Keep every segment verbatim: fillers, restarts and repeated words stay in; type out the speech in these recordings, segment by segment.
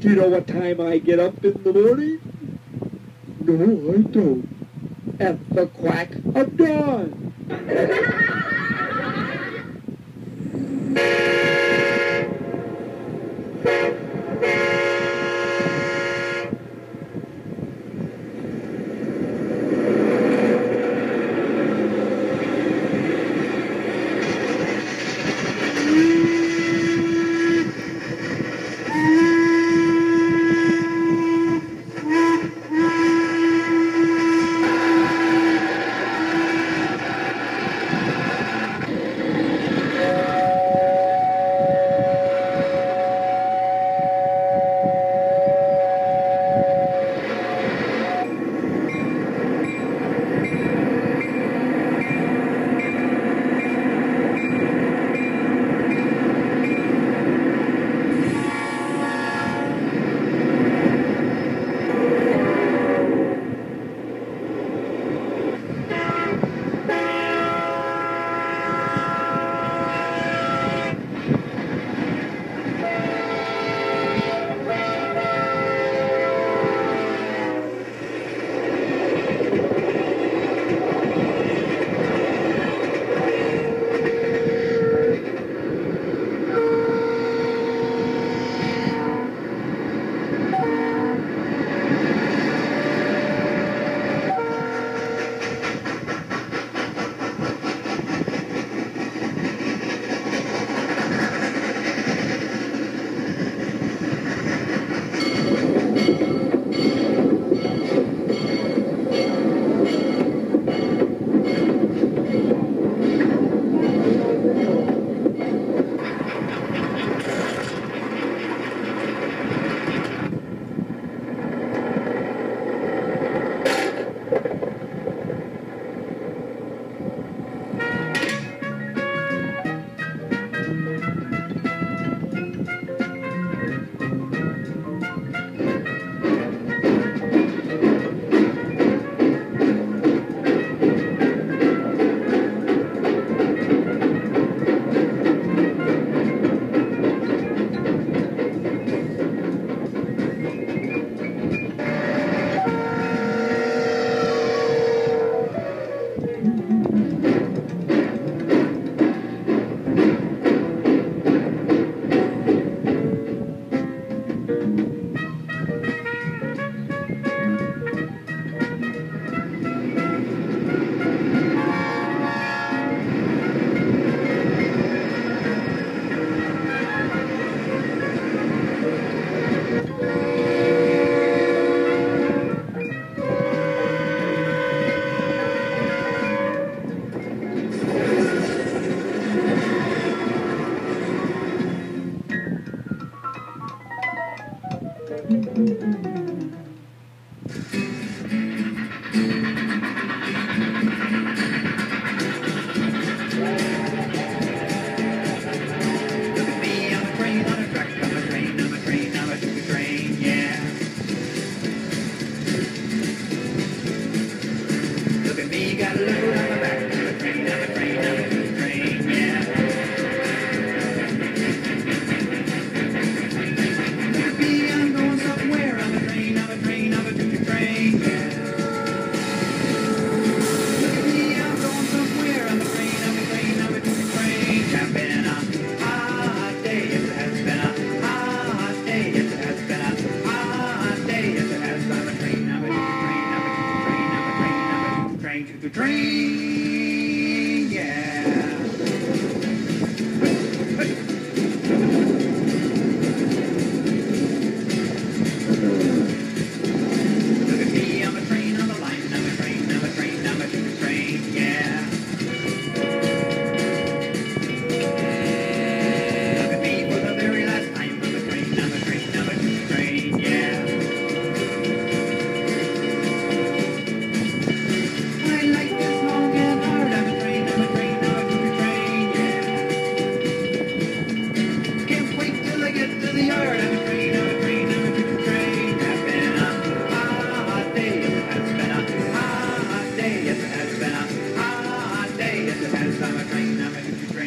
Do you know what time I get up in the morning? No, I don't. At the crack of dawn.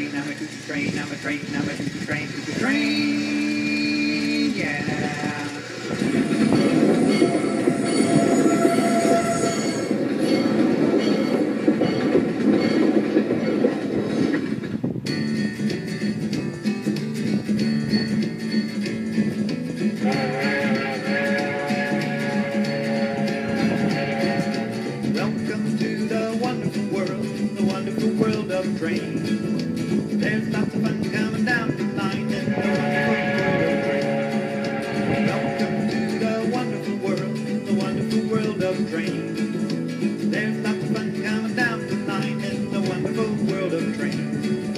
train, I'm a train, I'm a train, train, yeah. Welcome to the wonderful world, the wonderful world of trains. There's lots of fun coming down the line in the wonderful world of trains. Welcome to the wonderful world, the wonderful world of trains. There's lots of fun coming down the line in the wonderful world of trains.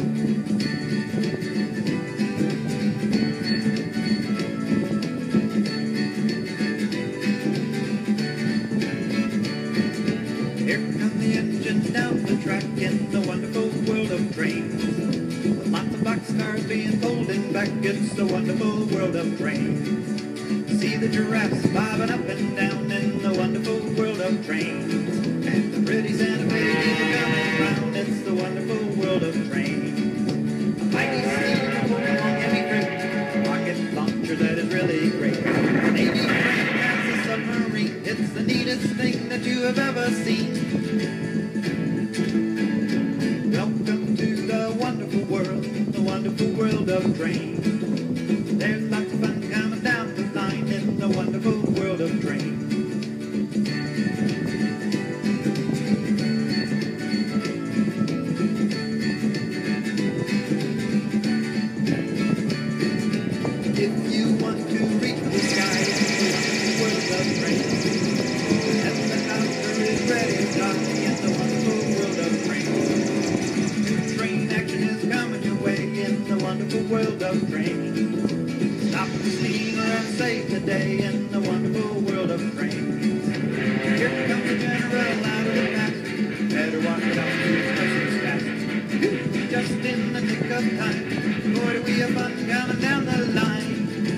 Here come the engines down the track in the wonderful world of trains. With lots of boxcars being pulled in back, it's the wonderful world of trains. See the giraffes bobbing up and down in the wonderful world of trains. And the pretty Santa Fe are coming round, it's the wonderful world of trains. A mighty steamer pulling along heavy freight, a rocket launcher that is really great. A Navy friend has a submarine, it's the neatest thing that you have ever seen. Welcome to the wonderful world, the wonderful world of trains. There's lots of fun coming down the line in the wonderful world of trains. If you want to reach the sky in the wonderful world of trains, the helicopter is ready to fly in the wonderful world of trains. New train action is coming your way in the wonderful world of trains. Stop the steamer and save the day in the wonderful world of trains. Here comes the general out of the past. Better watch out, his horses fast. Just in the nick of time. Boy, do we have fun coming down the line.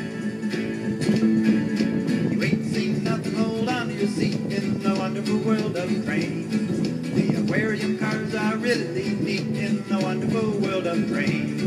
You ain't seen nothing, hold on to your seat in the wonderful world of trains. The aquarium cars are really neat in the wonderful world of trains.